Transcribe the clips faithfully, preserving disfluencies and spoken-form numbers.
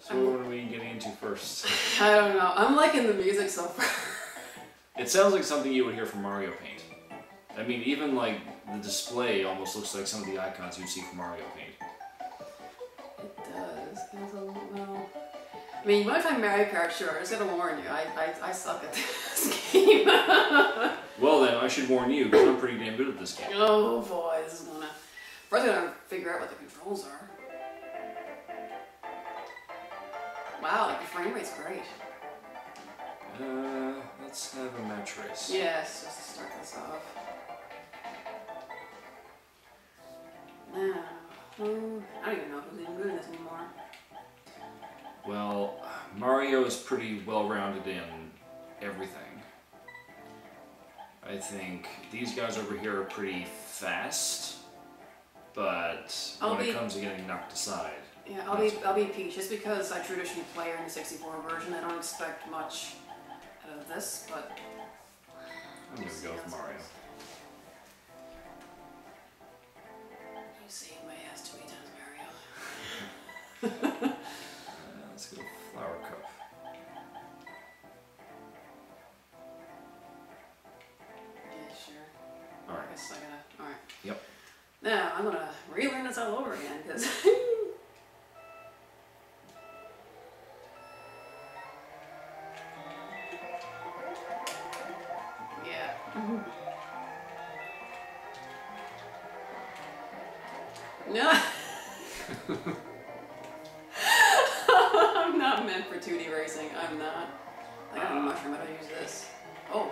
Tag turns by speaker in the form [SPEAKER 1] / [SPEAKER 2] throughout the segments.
[SPEAKER 1] So I'm, what are we getting into first?
[SPEAKER 2] I don't know. I'm liking the music so far.
[SPEAKER 1] It sounds like something you would hear from Mario Paint. I mean, even like the display almost looks like some of the icons you'd see from Mario Paint.
[SPEAKER 2] It does. It has a little... I mean, you might find Mario Kart, sure. I just gotta warn you. I, I, I suck at this game.
[SPEAKER 1] Well then, I should warn you, because I'm pretty damn good at this game.
[SPEAKER 2] Oh boy, this is gonna... First I gotta figure out what the controls are. Wow, like the frame rate's great.
[SPEAKER 1] Uh, let's have a match race.
[SPEAKER 2] Yes, just to start this off. Now, um, I don't even know if I'm even good at this anymore.
[SPEAKER 1] Well, Mario is pretty well-rounded in everything. I think these guys over here are pretty fast, but
[SPEAKER 2] I'll
[SPEAKER 1] when
[SPEAKER 2] be,
[SPEAKER 1] it comes to getting knocked aside...
[SPEAKER 2] Yeah, I'll be, I'll be Peach. Just because I traditionally play her in the sixty-four version, I don't expect much out of this, but...
[SPEAKER 1] I'm gonna go with Mario.
[SPEAKER 2] You see my ass too many times, Mario.
[SPEAKER 1] uh, let's go Flower Cup.
[SPEAKER 2] Yeah, sure.
[SPEAKER 1] Alright.
[SPEAKER 2] I guess I gotta... Alright.
[SPEAKER 1] Yep.
[SPEAKER 2] Now, I'm gonna relearn this all over again, because... No. I'm not meant for two D racing. I'm not. I got a mushroom. How do I use this? Oh.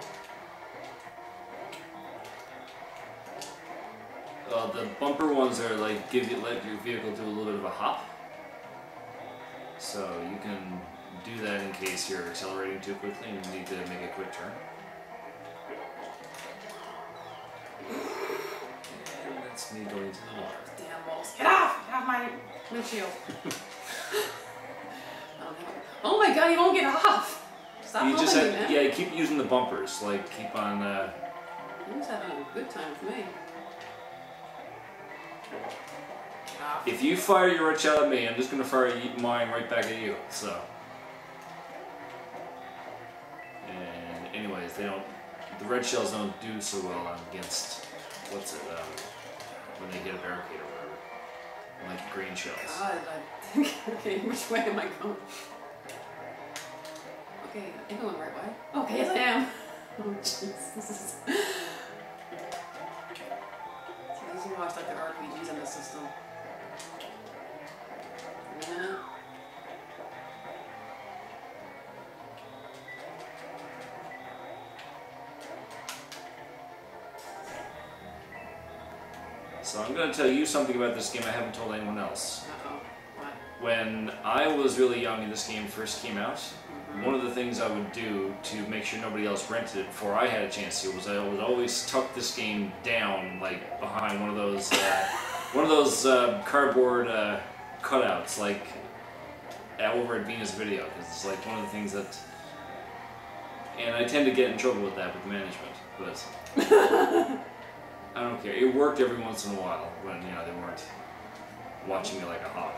[SPEAKER 1] Uh, the bumper ones are like give you let your vehicle do a little bit of a hop, so you can do that in case you're accelerating too quickly and you need to make a quick turn. And that's me going to the water.
[SPEAKER 2] Damn balls! Get off! Get off my windshield! Oh my god! You won't get off! Stop
[SPEAKER 1] you just
[SPEAKER 2] me,
[SPEAKER 1] have,
[SPEAKER 2] man.
[SPEAKER 1] yeah, keep using the bumpers. Like keep on. Uh,
[SPEAKER 2] You're just having a good time with me.
[SPEAKER 1] If you fire your red shell at me, I'm just gonna fire mine right back at you. So. And anyways, they don't. The red shells don't do so well against what's it? Um, when they get a barricade or whatever. Like green shells.
[SPEAKER 2] God, I think. Okay, which way am I going? Okay, I think I'm going the right way. Okay, yes I am. Oh jeez, this is. So these are watch like the R P Gs in this system. Yeah.
[SPEAKER 1] So I'm going to tell you something about this game I haven't told anyone else.
[SPEAKER 2] Uh-oh. What?
[SPEAKER 1] When I was really young and this game first came out, mm-hmm. one of the things I would do to make sure nobody else rented it before I had a chance to was I would always tuck this game down, like behind one of those, uh, one of those uh, cardboard uh, cutouts, like uh, over at Venus Video, because it's like one of the things that. And I tend to get in trouble with that with management, but. I don't care. It worked every once in a while when, you know, they weren't watching me like a hawk.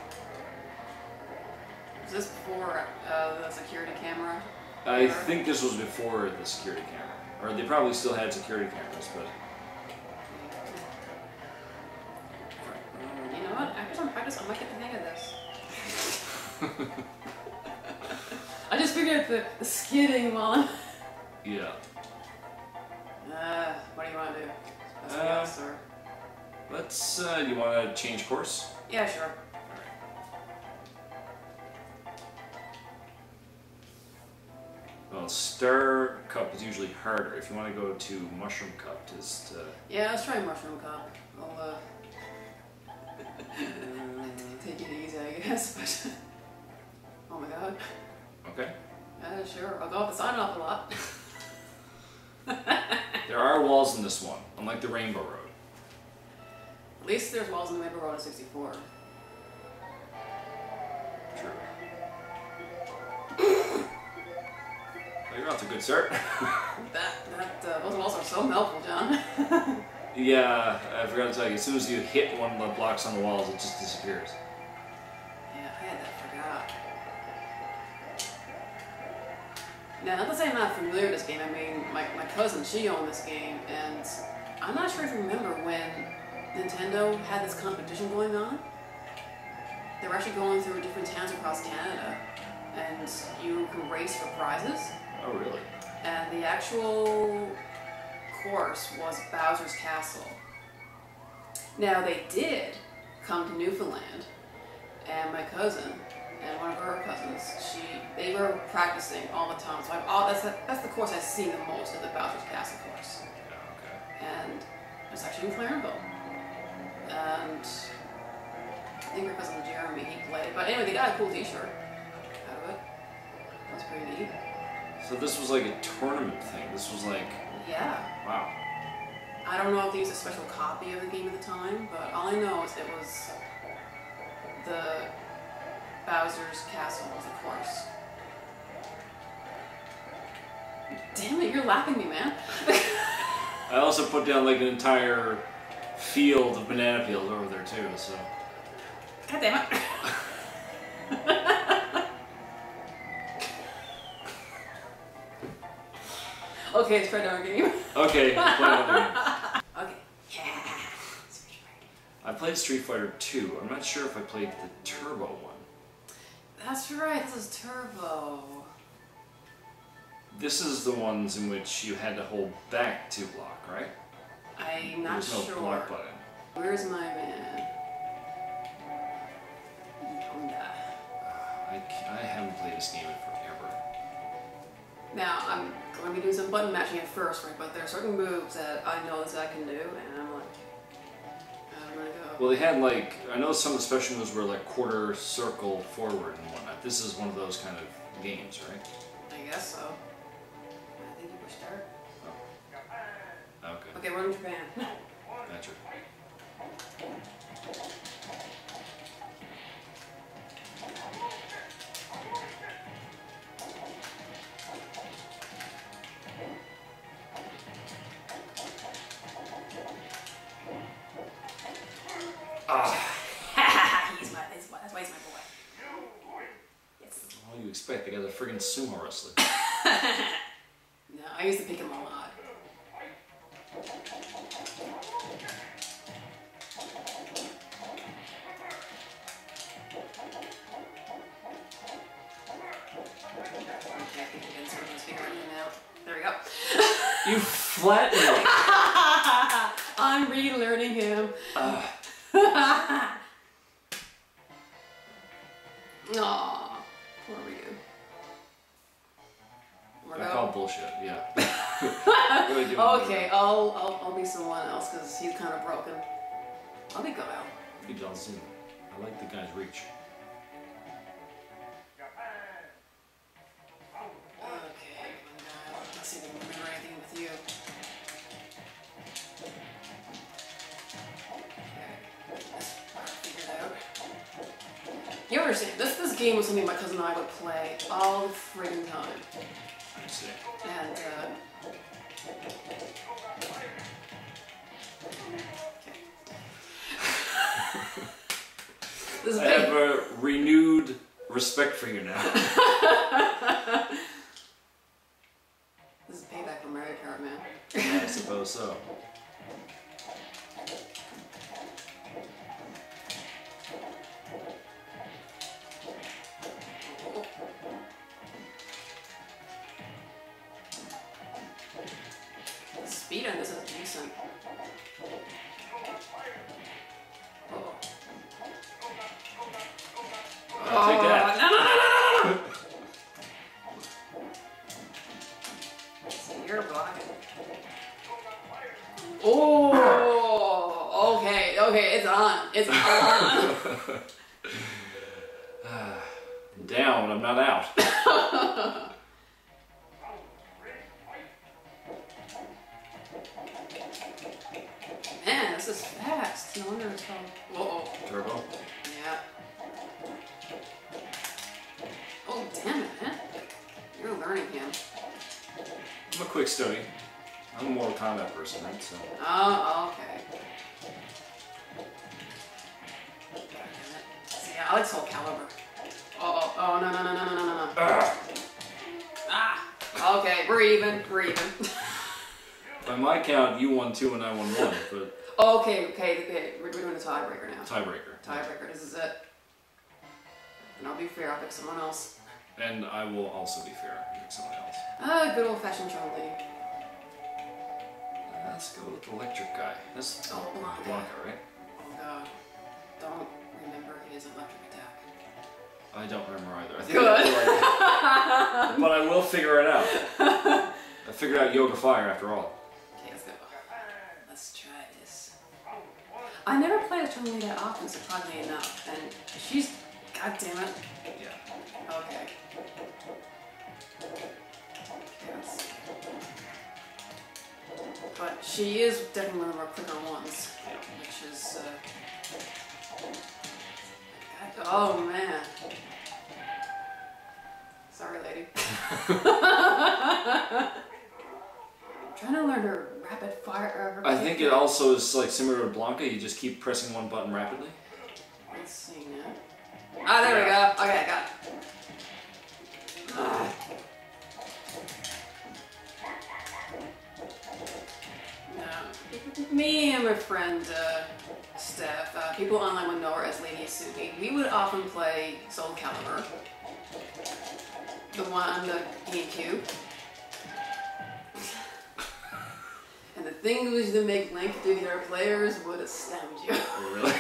[SPEAKER 2] Was this before uh, the security camera?
[SPEAKER 1] I think this was before the security camera. Or they probably still had security cameras, but...
[SPEAKER 2] You know what? After some practice, I might get the hang of this. I just figured out the, the skidding while I'm...
[SPEAKER 1] Yeah.
[SPEAKER 2] Uh, what do you want to do?
[SPEAKER 1] Uh, let's, uh, you want to change course?
[SPEAKER 2] Yeah, sure.
[SPEAKER 1] Well, Star Cup is usually harder. If you want to go to Mushroom Cup, just... Uh,
[SPEAKER 2] yeah, let's try Mushroom Cup. I'll, uh... take it easy, I guess, but... Oh my god.
[SPEAKER 1] Okay.
[SPEAKER 2] Yeah, sure. I'll go off the side an awful lot.
[SPEAKER 1] There are walls in this one, unlike the Rainbow Road.
[SPEAKER 2] At least there's walls in the Rainbow Road at sixty-four.
[SPEAKER 1] True. Oh, you're off to a good start.
[SPEAKER 2] that, that, uh, those walls are so helpful, John.
[SPEAKER 1] Yeah, I forgot to tell you, as soon as you hit one of the blocks on the walls, it just disappears.
[SPEAKER 2] Yeah, I had that forgot. Now, not to say I'm not familiar with this game. I mean, my, my cousin, she owned this game, and I'm not sure if you remember when Nintendo had this competition going on. They were actually going through different towns across Canada, and you can race for prizes.
[SPEAKER 1] Oh, really?
[SPEAKER 2] And the actual course was Bowser's Castle. Now, they did come to Newfoundland, and my cousin and one of her cousins, she they were practicing all the time. So I've, all, that's, the, that's the course I've seen the most, of the Bowser's Castle course.
[SPEAKER 1] Yeah, okay.
[SPEAKER 2] And it's actually in Clarenville. And I think her cousin Jeremy, he played. But anyway, they got a cool t-shirt out of it. That's pretty neat.
[SPEAKER 1] So this was like a tournament thing. This was like...
[SPEAKER 2] Yeah.
[SPEAKER 1] Wow.
[SPEAKER 2] I don't know if they used a special copy of the game at the time, but all I know is it was the Bowser's Castle was the course. Damn it, you're laughing at me, man.
[SPEAKER 1] I also put down like an entire field of banana peels over there too, so...
[SPEAKER 2] God damn it. Okay, let's try another game.
[SPEAKER 1] Okay, play another game.
[SPEAKER 2] Okay. Yeah.
[SPEAKER 1] I played Street Fighter two. I'm not sure if I played the Turbo one.
[SPEAKER 2] That's right, this is Turbo.
[SPEAKER 1] This is the ones in which you had to hold back to block, right?
[SPEAKER 2] I'm not
[SPEAKER 1] There's no
[SPEAKER 2] sure.
[SPEAKER 1] block button.
[SPEAKER 2] Where's my man? Yonda.
[SPEAKER 1] I, ca- I haven't played this game in forever.
[SPEAKER 2] Now, I'm going to be doing some button matching at first, right? But there are certain moves that I know that I can do, and I'm like, I'm going to go.
[SPEAKER 1] Well, they had like, I know some of the special moves were like quarter circle forward and whatnot. This is one of those kind of games, right?
[SPEAKER 2] I guess so. I think you push start.
[SPEAKER 1] Oh. Okay.
[SPEAKER 2] Okay, we're in Japan.
[SPEAKER 1] Gotcha.
[SPEAKER 2] Ah. he's my, he's my, that's why he's my boy. Yes.
[SPEAKER 1] All you expect, they got a friggin' sumo wrestler.
[SPEAKER 2] No, I used to pick him a lot. Okay, I think you can sort of speak right now. There we go.
[SPEAKER 1] You flattened me.
[SPEAKER 2] I'm relearning him.
[SPEAKER 1] Uh,
[SPEAKER 2] Aww, poor Ryu.
[SPEAKER 1] I call bullshit, yeah. Really doing
[SPEAKER 2] Okay, I'll, I'll I'll be someone else because he's kind of broken. I'll be Guile.
[SPEAKER 1] Be John Cena. I like the guy's reach.
[SPEAKER 2] Okay, Guile. Let's see if I can remember anything with you. Okay, this part figured out. You understand? This this game was something my cousin and I would play all the friggin' time.
[SPEAKER 1] I see.
[SPEAKER 2] And, uh... this is
[SPEAKER 1] I
[SPEAKER 2] big.
[SPEAKER 1] have a renewed respect for you now.
[SPEAKER 2] This is payback for Mario Kart, man.
[SPEAKER 1] I suppose so.
[SPEAKER 2] The speed on this is decent. Oh.
[SPEAKER 1] I'll take that.
[SPEAKER 2] No, no, no, no, no, no! See, you're blocking. Oh, okay, okay, it's on. It's on.
[SPEAKER 1] Down, I'm not out.
[SPEAKER 2] Man, this is fast. No wonder it's called. Whoa.
[SPEAKER 1] Turbo.
[SPEAKER 2] Yeah. Oh, damn it, man. You're learning him.
[SPEAKER 1] I'm a quick study. I'm a Mortal Kombat person, right? So.
[SPEAKER 2] Oh, okay. Damn it. See, I like Soul Calibur. Oh, oh, oh, no, no, no, no, no, no, no.
[SPEAKER 1] Ah.
[SPEAKER 2] Ah! Okay, we're even. We're even.
[SPEAKER 1] By my count, you won two and I won one, but...
[SPEAKER 2] Okay, okay, okay. We're doing a tiebreaker now.
[SPEAKER 1] Tiebreaker.
[SPEAKER 2] Tiebreaker, this is it. And I'll be fair, I'll pick someone else.
[SPEAKER 1] And I will also be fair and pick someone else.
[SPEAKER 2] Ah, good old-fashioned Chun-Li.
[SPEAKER 1] Let's go with the electric guy. That's
[SPEAKER 2] Oh, Blanca.
[SPEAKER 1] Blanca, right?
[SPEAKER 2] Oh god. Don't remember his electric attack.
[SPEAKER 1] I don't remember either. I think
[SPEAKER 2] Good.
[SPEAKER 1] I like, but I will figure it out. I figured out Yoga Fire after all.
[SPEAKER 2] Okay, let's go. Let's try this. I never played a Chun-Li that often, surprisingly enough. And she's... God damn it.
[SPEAKER 1] Yeah.
[SPEAKER 2] Okay. Yes. But she is definitely one of our quicker ones,
[SPEAKER 1] Yeah.
[SPEAKER 2] which is, uh... God, oh, man. Sorry, lady. I'm trying to learn her rapid fire... Uh, her
[SPEAKER 1] I think it also is like similar to Blanca, you just keep pressing one button rapidly.
[SPEAKER 2] Let's see now. Ah, there we go. Okay, I got it. Ah. Now, me and my friend uh, Steph, uh, people online would know her as Lady Asuki. We would often play Soul Calibur, the one on the GameCube. And the thing we used to make Link do the other players would astound you.
[SPEAKER 1] Oh, really?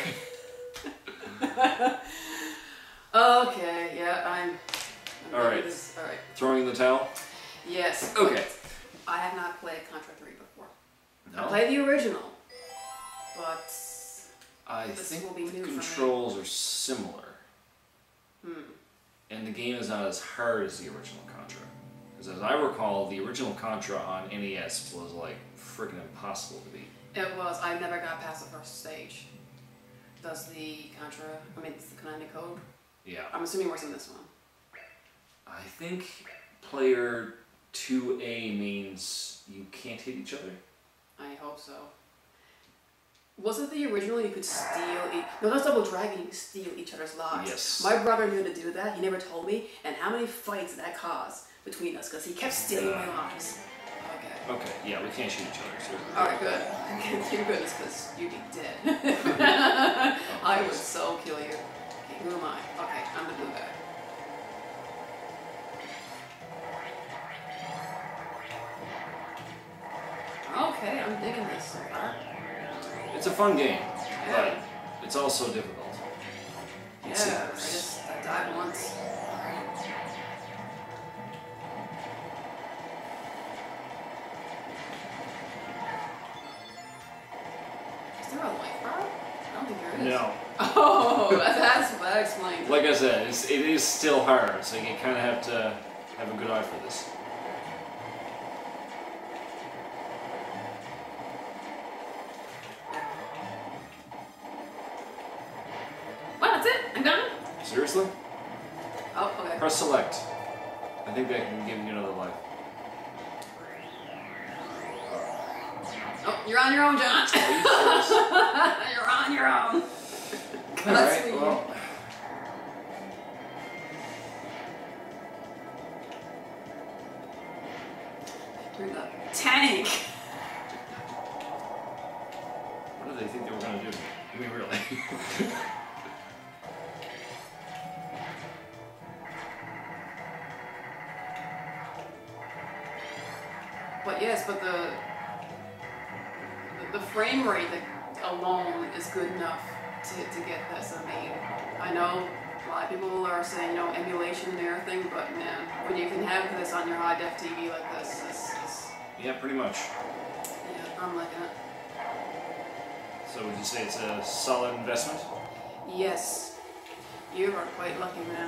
[SPEAKER 2] Okay, yeah, I'm. I'm
[SPEAKER 1] All right.
[SPEAKER 2] This. All right.
[SPEAKER 1] Throwing the towel?
[SPEAKER 2] Yes.
[SPEAKER 1] Okay.
[SPEAKER 2] I have not played Contra three before.
[SPEAKER 1] No?
[SPEAKER 2] I played the original, but
[SPEAKER 1] I
[SPEAKER 2] this
[SPEAKER 1] think
[SPEAKER 2] will be
[SPEAKER 1] the
[SPEAKER 2] new
[SPEAKER 1] controls are similar.
[SPEAKER 2] for me. Hmm.
[SPEAKER 1] And the game is not as hard as the original Contra. Because as I recall, the original Contra on N E S was like freaking impossible to beat.
[SPEAKER 2] It was. I never got past the first stage. Does the Contra? I mean, it's the Konami code.
[SPEAKER 1] Yeah.
[SPEAKER 2] I'm assuming worse than this one.
[SPEAKER 1] I think player two A means you can't hit each other.
[SPEAKER 2] I hope so. Was it the original you could steal each... No, that's Double Dragon, you could steal each other's lives.
[SPEAKER 1] Yes.
[SPEAKER 2] My brother knew to do that, he never told me, and how many fights did that cause between us, because he kept stealing my lives. Okay.
[SPEAKER 1] Okay, yeah, we can't shoot each other. So.
[SPEAKER 2] Alright, good. Thank goodness, because you'd be dead. I would so kill you. Okay, who am I? Okay, I'm the blue guy. Okay, I'm digging this so far.
[SPEAKER 1] It's a fun game,
[SPEAKER 2] Yeah.
[SPEAKER 1] but it's also difficult.
[SPEAKER 2] Yeah, I
[SPEAKER 1] It seems.
[SPEAKER 2] just I died once. Is there a life bar? I don't think there is.
[SPEAKER 1] No.
[SPEAKER 2] Oh, that's that explains.
[SPEAKER 1] Like I said, it's, it is still hard, so you kind of have to have a good eye for this.
[SPEAKER 2] Well, that's it. I'm done.
[SPEAKER 1] Seriously?
[SPEAKER 2] Oh, okay.
[SPEAKER 1] Press select. I think that can give you another life.
[SPEAKER 2] Oh, you're on your own, John.
[SPEAKER 1] Are you serious?
[SPEAKER 2] You're on your own.
[SPEAKER 1] Alright, well.
[SPEAKER 2] Through the tank.
[SPEAKER 1] What did they think they were going to do? I mean, really.
[SPEAKER 2] But yes, but the the, the frame rate that alone is good enough to, to get this. I mean, I know a lot of people are saying, you know, emulation and everything, but man, when you can have this on your high def T V like this, it's, it's
[SPEAKER 1] Yeah, pretty much.
[SPEAKER 2] yeah, I'm liking it.
[SPEAKER 1] So would you say it's a solid investment?
[SPEAKER 2] Yes, you are quite lucky, man.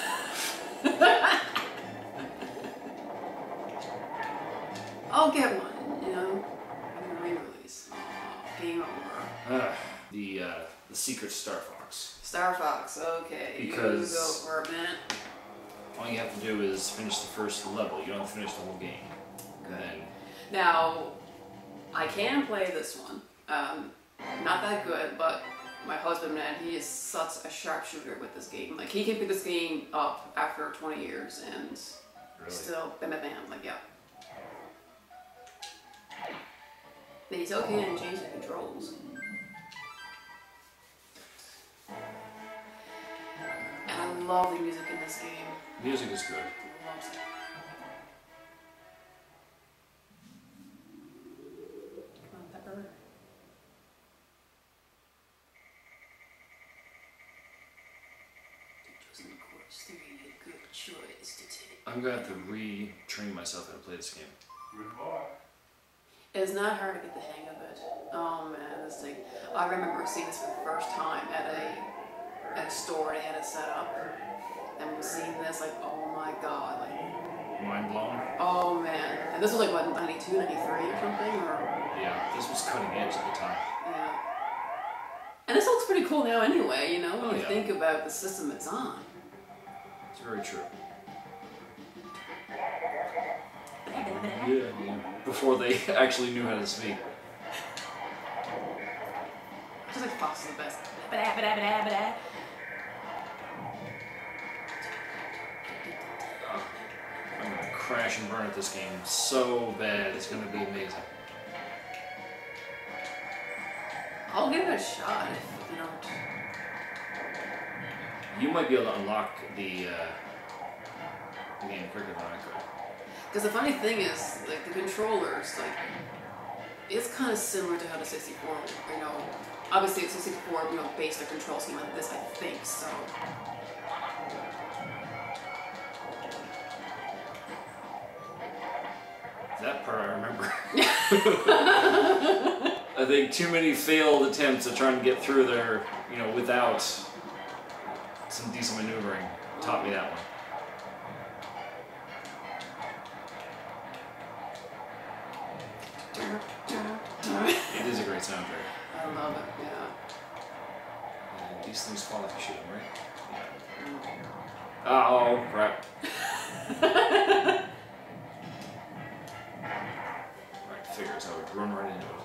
[SPEAKER 2] I'll get one, you know, in the re-release. Aw, game over.
[SPEAKER 1] Uh, the uh, the secret Star Fox.
[SPEAKER 2] Star Fox, okay.
[SPEAKER 1] Because-
[SPEAKER 2] You go for it, man.
[SPEAKER 1] All you have to do is finish the first level. You don't have to finish the whole game. And then
[SPEAKER 2] Now, I can play this one. Um, not that good, but my husband, man, he is such a sharpshooter with this game. Like, he can pick this game up after twenty years, and
[SPEAKER 1] Really?
[SPEAKER 2] Still, bam, bam, bam, like, yeah. They still can change the controls. And I love the music in this game.
[SPEAKER 1] Music is good.
[SPEAKER 2] Loves it. Come on, Pepper. Chosen course three, a good choice to take.
[SPEAKER 1] I'm gonna have to retrain myself how to play this game.
[SPEAKER 3] Good boy.
[SPEAKER 2] It's not hard to get the hang of it. Oh man, this thing. I remember seeing this for the first time at a at a store. They had it set up, and was seeing this like, oh my god, like,
[SPEAKER 1] Mind blown?
[SPEAKER 2] oh man. And this was like what, ninety-two, ninety-three or something, or
[SPEAKER 1] Yeah, this was cutting edge at the time.
[SPEAKER 2] yeah. And this looks pretty cool now, anyway. You know, when
[SPEAKER 1] Oh,
[SPEAKER 2] you
[SPEAKER 1] yeah.
[SPEAKER 2] think about the system it's on.
[SPEAKER 1] It's very true. Yeah, yeah. Before they actually knew how to speak.
[SPEAKER 2] Just like Fox is the best.
[SPEAKER 1] I'm gonna crash and burn at this game so bad. It's gonna be amazing.
[SPEAKER 2] I'll give it a shot if you don't.
[SPEAKER 1] You might be able to unlock the, uh, the game quicker than I could.
[SPEAKER 2] Because the funny thing is, like, the controllers, like, it's kind of similar to how the sixty-four, you know, obviously it's sixty-four, you know, based the control scheme like this, I think, so.
[SPEAKER 1] That part I remember. I think too many failed attempts at trying to get through there, you know, without some decent maneuvering taught me that one. It is a great soundtrack.
[SPEAKER 2] I love it, yeah.
[SPEAKER 1] And these things fall if you shoot them, right? Yeah. Oh, crap. Right, figures I would run right into it.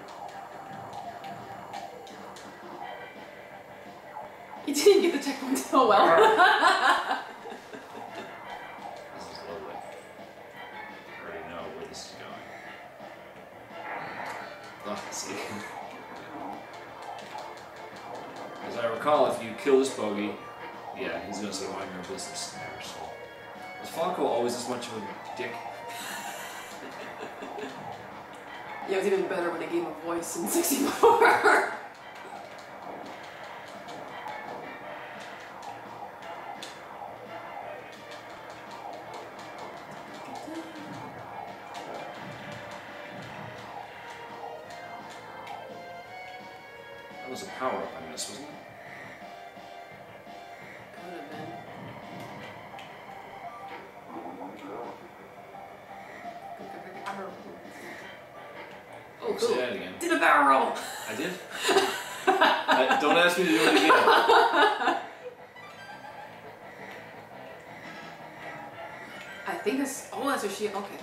[SPEAKER 2] You didn't get the checkpoint so well.
[SPEAKER 1] This is lovely. I already know where this is going. Oh, see. As I recall, if you kill this bogey, yeah, he's gonna say mind your own business there, so. Was Falco always this much of a dick?
[SPEAKER 2] Yeah, it was even better when they gave him a voice in sixty-four.
[SPEAKER 1] That was a power-up I missed, wasn't it?
[SPEAKER 2] Could have been. Oh,
[SPEAKER 1] Say
[SPEAKER 2] cool.
[SPEAKER 1] that again.
[SPEAKER 2] Did a barrel roll.
[SPEAKER 1] I did? I, don't ask me to do it again.
[SPEAKER 2] I think this. Oh, that's a shield. Okay.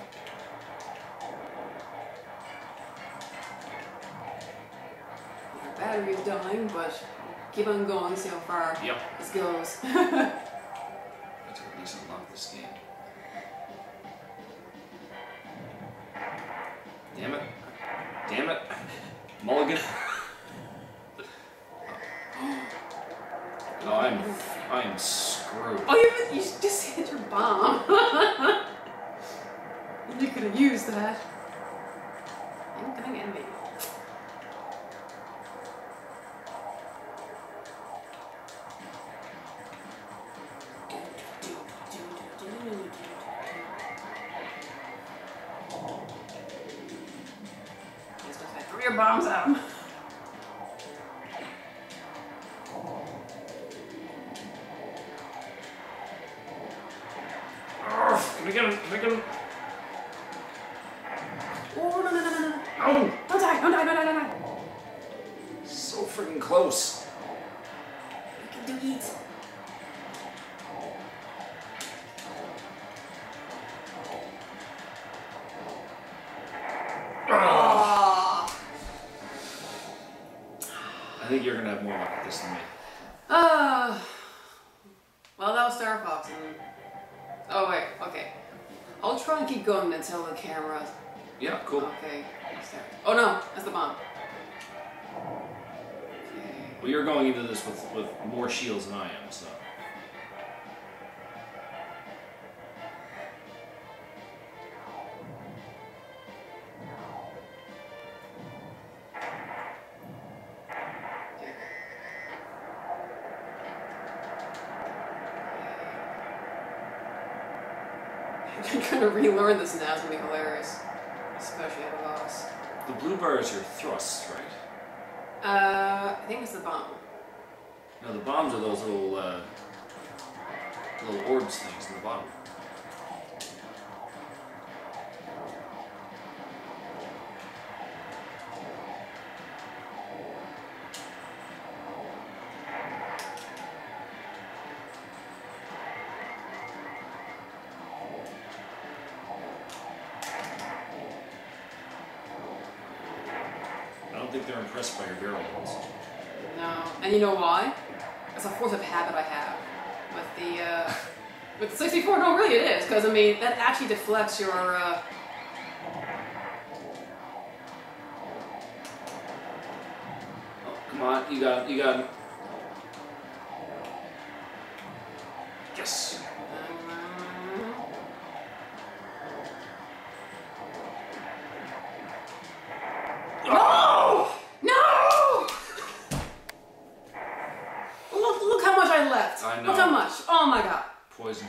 [SPEAKER 2] Your battery's dying, but keep on going. See how far
[SPEAKER 1] Yep.
[SPEAKER 2] this goes.
[SPEAKER 1] I have to at least unlock this game. Damn it. Damn it. Mulligan. Oh, I'm, I am screwed.
[SPEAKER 2] Oh, you, you just hit your bomb. You could have used that. I'm gonna get me. Throw your bombs out.
[SPEAKER 1] Can I get him? Can I get him?
[SPEAKER 2] Oh, no, no, no, no, no.
[SPEAKER 1] Oh!
[SPEAKER 2] Don't die, don't die, don't die, don't die.
[SPEAKER 1] So freaking close.
[SPEAKER 2] You can do it.
[SPEAKER 1] Oh. I think you're gonna have more luck with this than me.
[SPEAKER 2] Uh, well, that was Star Fox. And, oh, wait, okay. I'll try and keep going until the camera.
[SPEAKER 1] Yeah, cool.
[SPEAKER 2] Okay. Sorry. Oh no, that's the bomb. Okay.
[SPEAKER 1] Well, you're going into this with, with more shields than I am, so.
[SPEAKER 2] I'm trying to relearn this now. It's gonna be hilarious, especially at a boss.
[SPEAKER 1] The blue bar is your thrusts, right?
[SPEAKER 2] Uh, I think it's the bomb.
[SPEAKER 1] No, the bombs are those little, uh, little orbs things in the bottom. I don't think they're impressed by your barrel rolls.
[SPEAKER 2] No, and you know why? It's a force of habit I have with the uh, with the sixty-four. No, really, it is because I mean that actually deflects your. Uh,
[SPEAKER 1] Oh, come on, you got, you got. Yes.
[SPEAKER 2] No! No! Look! Look how much I left.
[SPEAKER 1] I know.
[SPEAKER 2] Look how much. Oh my god.
[SPEAKER 1] Poisoned.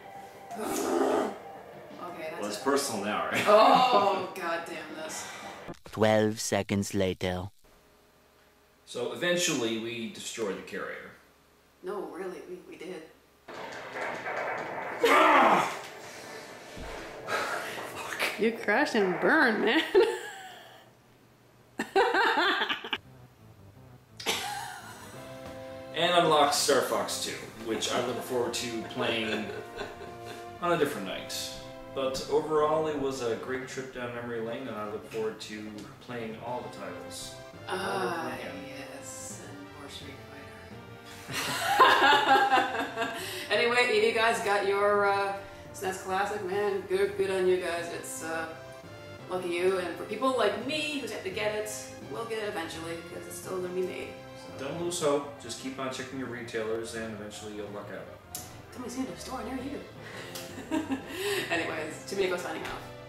[SPEAKER 2] Okay, that's
[SPEAKER 1] Well, it's
[SPEAKER 2] it.
[SPEAKER 1] personal now, right?
[SPEAKER 2] Oh god damn this.
[SPEAKER 3] Twelve seconds later.
[SPEAKER 1] So eventually we destroy the carrier.
[SPEAKER 2] No, really, we, we did. You crashed and burned, man.
[SPEAKER 1] And unlocks Star Fox two, which I look forward to playing on a different night. But overall, it was a great trip down memory lane, and I look forward to playing all the titles.
[SPEAKER 2] Ah,
[SPEAKER 1] Oh, man.
[SPEAKER 2] yes, and more Street Fighter. Anyway, if you guys got your uh, S N E S Classic, man, good, good on you guys. It's uh, lucky you, and for people like me who have to get it, we'll get it eventually because it's still gonna be made. So.
[SPEAKER 1] Don't lose hope. Just keep on checking your retailers, and eventually you'll luck out.
[SPEAKER 2] Coming soon to a store near you. Anyways, Tomiko signing off.